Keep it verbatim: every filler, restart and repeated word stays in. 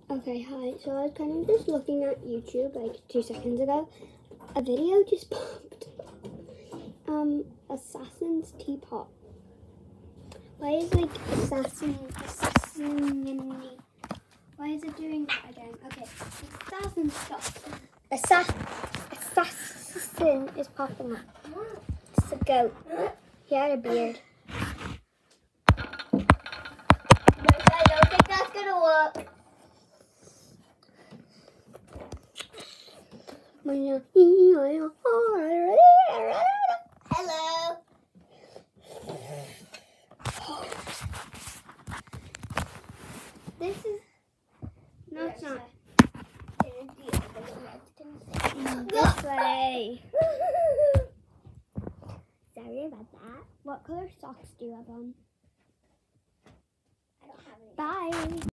Okay, hi. So I was kind of just looking at YouTube like two seconds ago. A video just popped. Um, Assassin's Teapot. Why is like assassin assassin? Why is it doing that again? Okay, assassin stuff. Assassin assassin is popping up. It's a goat. He had a beard. I don't think that's gonna work. Hello. This is no, it's not. This way. Sorry about that. What color socks do you have on? I don't have any. Bye.